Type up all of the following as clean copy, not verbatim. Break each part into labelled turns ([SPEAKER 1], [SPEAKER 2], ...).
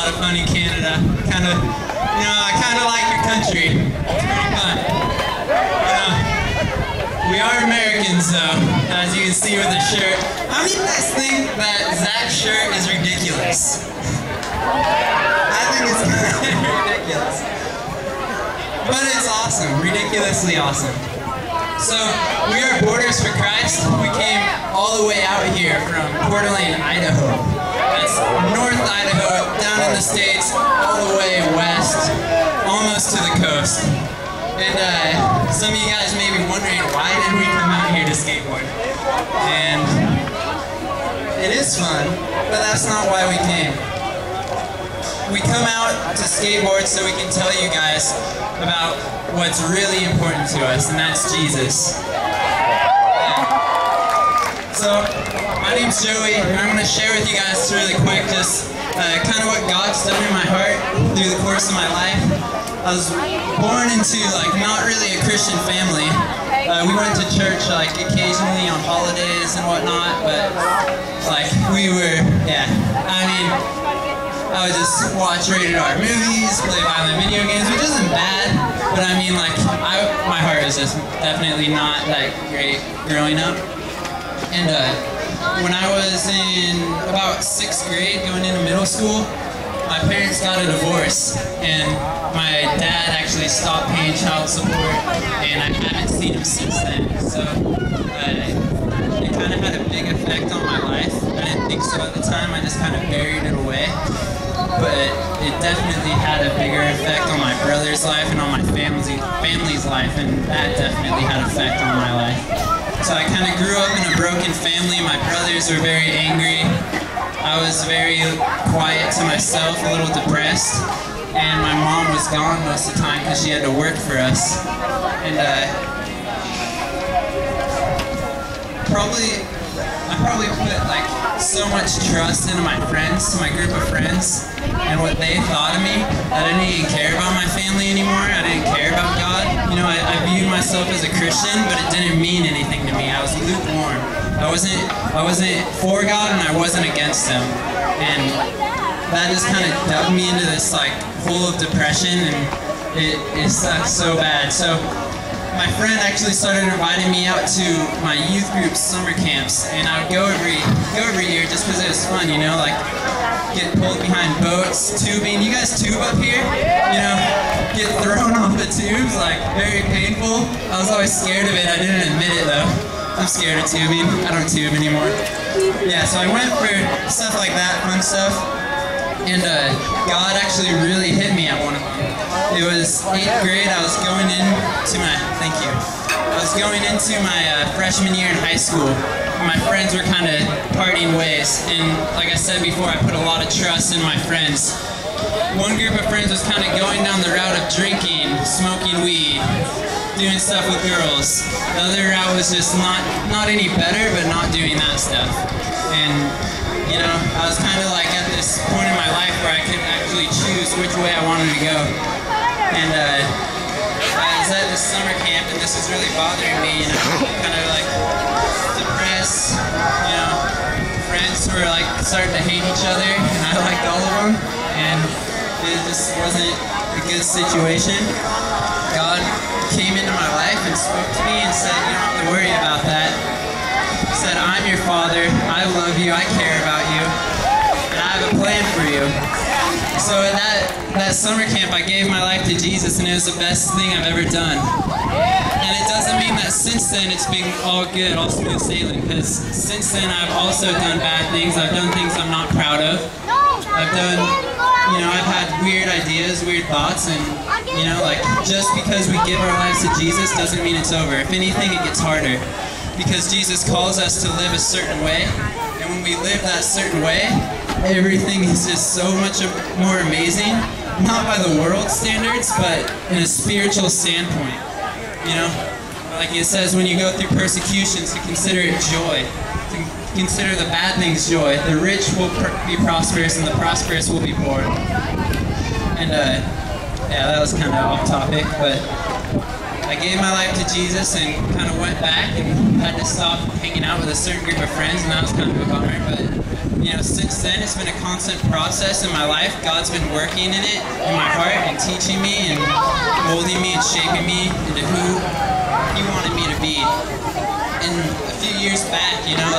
[SPEAKER 1] lot of fun in Canada. I kind of like your country. It's pretty fun. We are Americans, though, as you can see with the shirt. How many of you guys think that Zach's shirt is ridiculous? I think it's kind of ridiculous. But it's awesome, ridiculously awesome. So, we are Borders for Christ. We came all the way out here from Coeur d'Alene, Idaho. That's North Idaho, down in the States, all the way west, almost to the coast. And some of you guys may be wondering, why did we come out here to skateboard? And it is fun, but that's not why we came. We come out to skateboard so we can tell you guys about what's really important to us, and that's Jesus. So, my name's Joey, and I'm going to share with you guys really quick just kind of what God's done in my heart through the course of my life. I was born into not really a Christian family. We went to church occasionally on holidays and whatnot, but I would just watch rated R movies, play violent video games, which isn't bad, but my heart was just definitely not that great growing up. And when I was in about 6th grade, going into middle school, my parents got a divorce, and my dad actually stopped paying child support, and I haven't seen him since then. So it kind of had a big effect on my life. I didn't think so at the time, I just kind of buried it away. But it definitely had a bigger effect on my brother's life and on my family's life, and that definitely had an effect on my life. So I kind of grew up in a broken family. My brothers were very angry. I was very quiet to myself, a little depressed, and my mom was gone most of the time because she had to work for us. And I probably put so much trust into my friends, my group of friends, and what they thought of me, that I didn't even care about my family anymore. I didn't care about God. I viewed myself as a Christian, but it didn't mean anything to me. I was lukewarm. I wasn't for God, and I wasn't against Him. And that just kind of dug me into this hole of depression, and it sucked so bad. So my friend actually started inviting me out to my youth group summer camps, and I would go every year just because it was fun, get pulled behind boats, tubing. You guys tube up here? Get thrown off the tubes, very painful. I was always scared of it. I didn't admit it though. I'm scared of tubing. I don't tube anymore. Yeah, so I went for stuff like that, fun stuff. And God actually really hit me at one of them. It was 8th grade. I was going into my freshman year in high school. My friends were kind of parting ways, and like I said before, I put a lot of trust in my friends. One group of friends was kind of going down the route of drinking, smoking weed, doing stuff with girls. The other route was just not any better, but not doing that stuff. And I was kind of at this point in my life where I could actually choose which way I wanted to go. And I was at this summer camp, and this was really bothering me, kind of depressed. Friends were starting to hate each other, and I liked all of them, and it just wasn't a good situation. God came into my life and spoke to me and said, "You don't have to worry about that." He said, "I'm your Father, I love you, I care about you, and I have a plan for you." So at that summer camp, I gave my life to Jesus, and it was the best thing I've ever done. And it doesn't mean that since then it's been all good, all smooth sailing, because since then I've also done bad things. I've done things I'm not proud of. I've had weird ideas, weird thoughts, and just because we give our lives to Jesus doesn't mean it's over. If anything, it gets harder, because Jesus calls us to live a certain way, and when we live that certain way, everything is just so much more amazing, not by the world standards, but in a spiritual standpoint. Like it says, when you go through persecutions, to consider it joy, to consider the bad things joy. The rich will be prosperous, and the prosperous will be poor. And yeah, that was kind of off topic, but I gave my life to Jesus and kind of went back and had to stop hanging out with a certain group of friends, and that was kind of a bummer, but since then, it's been a constant process in my life. God's been working in it, in my heart, and teaching me, and molding me, and shaping me into who He wanted me to be. And a few years back,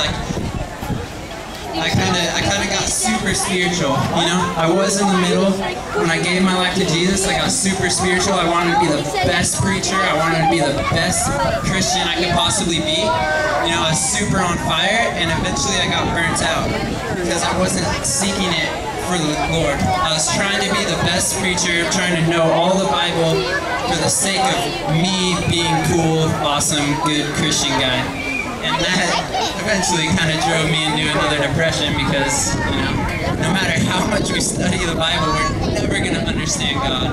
[SPEAKER 1] I kind of got super spiritual, I was in the middle. When I gave my life to Jesus, I got super spiritual. I wanted to be the best preacher. I wanted to be the best Christian I could possibly be. I was super on fire, and eventually I got burnt out because I wasn't seeking it for the Lord. I was trying to be the best preacher, trying to know all the Bible for the sake of me being cool, awesome, good Christian guy. And that eventually kind of drove me into another depression because, no matter how much we study the Bible, we're never going to understand God.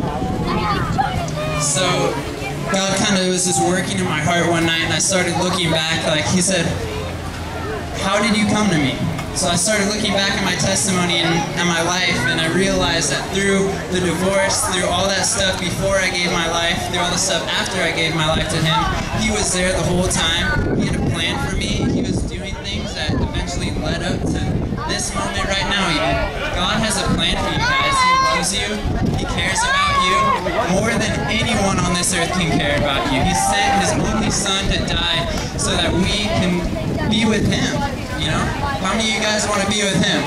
[SPEAKER 1] So God kind of was just working in my heart one night, and I started looking back. He said, "How did you come to me?" So I started looking back at my testimony and my life, and I realized that through the divorce, through all that stuff before I gave my life, through all the stuff after I gave my life to Him, He was there the whole time. He had a plan for me. He was doing things that eventually led up to this moment right now even. God has a plan for you guys. He loves you. He cares about you more than anyone on this earth can care about you. He sent His only Son to die so that we can be with Him. How many of you guys want to be with Him?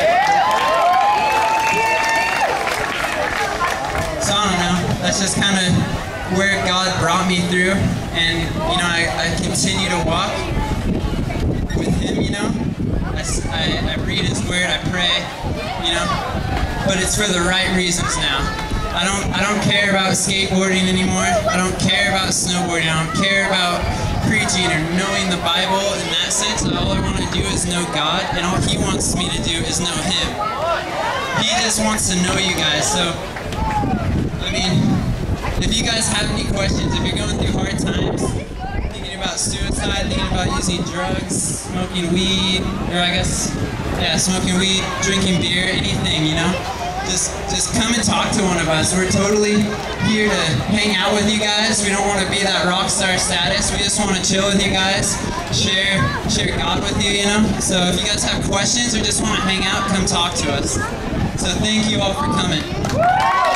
[SPEAKER 1] So I don't know, that's just kind of where God brought me through, and I continue to walk with Him. I read His Word, I pray, but it's for the right reasons now. I don't care about skateboarding anymore. I don't care about snowboarding. I don't care about preaching or knowing the Bible in that sense. All I want to do is know God, and all He wants me to do is know Him. He just wants to know you guys. So, if you guys have any questions, if you're going through hard times, thinking about suicide, thinking about using drugs, smoking weed, smoking weed, drinking beer, anything, just come and talk to one of us. We're totally here to hang out with you guys. We don't want to be that rock star status. We just want to chill with you guys, share God with you, So if you guys have questions or just want to hang out, come talk to us. So thank you all for coming.